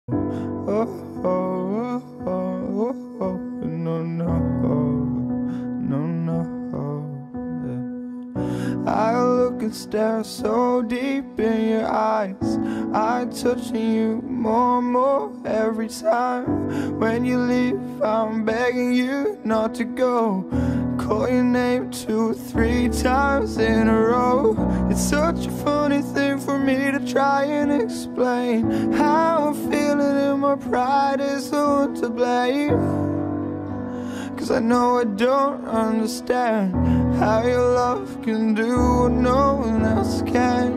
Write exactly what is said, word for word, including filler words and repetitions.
Oh, oh, oh, oh, oh, no, no, no, no. Yeah. I look and stare so deep in your eyes. I touching you more and more every time. When you leave, I'm begging you not to go. Call your name two or three times in a row. It's such a funny thing for me to try and explain how I'm feeling, and my pride is the one to blame. Cause I know I don't understand how your love can do what no one else can.